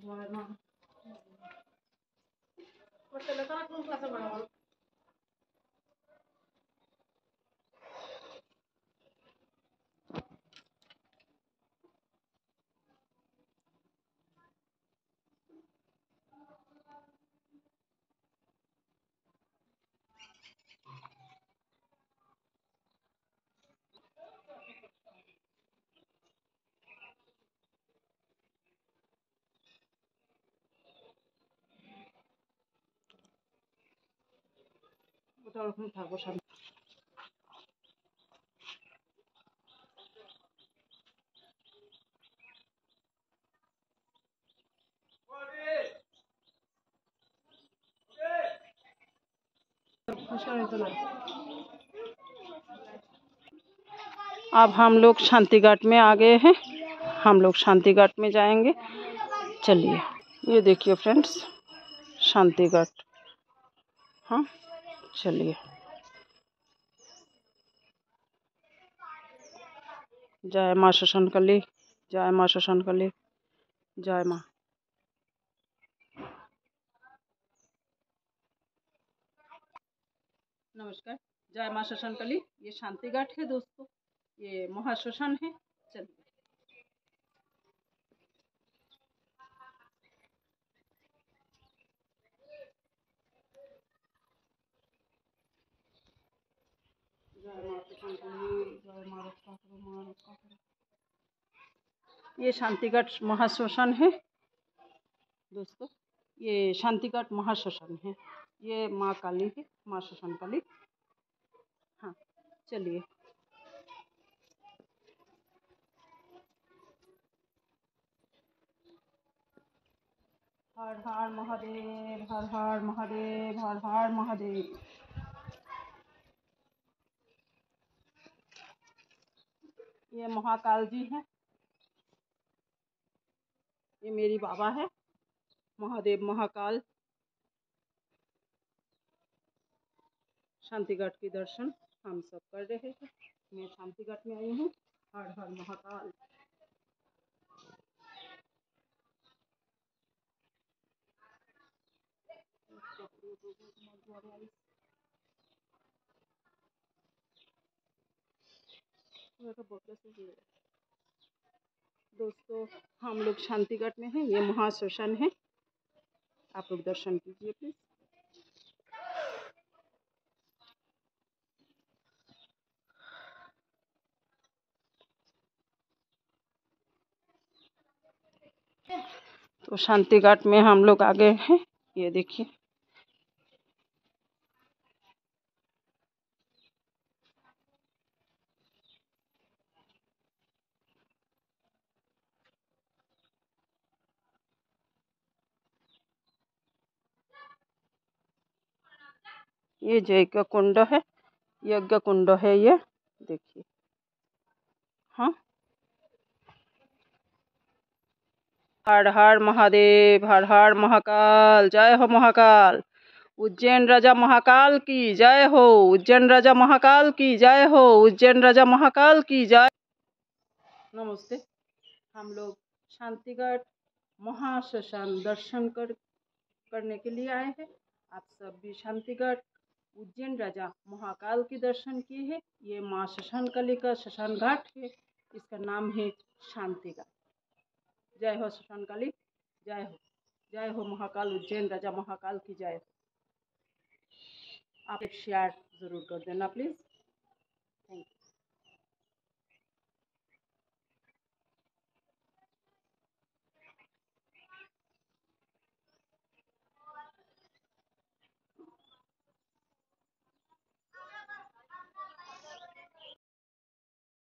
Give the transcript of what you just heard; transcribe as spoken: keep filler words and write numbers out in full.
জয় মা ওর ছেলে তারা কোন ক্লাসে পড়ে বলো? ওটা ওরকম থাকবো সামনে। अब हम लोग शांति घाट में आ गए हैं। हम लोग शांति घाट में जाएंगे। चलिए, ये देखिए फ्रेंड्स, शांति घाट। हाँ, चलिए। जय माँ शशनकली, जय माँ शशनकली, जय माँ। नमस्कार, जय माँ शशनकली। ये शांति घाट है दोस्तों, ये महाश्मशान है। चलिए। जय माँ शशनकली, जय माँ रक्षा करो, माँ रक्षा करो। ये शांति घाट महाश्मशान है दोस्तों, ये शांति घाट महाश्मशान है। ये माँ काली है, माँ शशनकली। हाँ, चलिए। हर हर महादेव, हर हर महादेव, हर हर महादेव। ये महाकाल जी हैं, ये मेरी बाबा है महादेव महाकाल। शांति घाट के दर्शन हम सब कर रहे हैं। मैं शांति घाट में आई हूँ। हर हर महाकाल। दोस्तों, हम लोग शांति घाट में हैं। ये महाश्मशान है। आप लोग दर्शन कीजिए प्लीज। तो शांति घाट में हम लोग आ गए हैं। ये देखिए, ये यज्ञ कुंड है, यज्ञ कुंड है ये, देखिए। हाँ, हर हर महादेव, हर हर महाकाल, जय हो महाकाल। उज्जैन राजा महाकाल की जय हो, उज्जैन राजा महाकाल की जय हो, उज्जैन राजा महाकाल की जय। नमस्ते। हम लोग शांति घाट महाश्मशान दर्शन कर करने के लिए आए हैं। आप सब भी शांति घाट उज्जैन राजा महाकाल की दर्शन किए हैं। ये माँ शशनकली का शमशान घाट है। इसका नाम है शांति घाट। जय हो शशनकली, जय हो, जय हो महाकाल, उज्जैन राजा महाकाल की जय। आप एक शेयर जरूर कर देना प्लीज।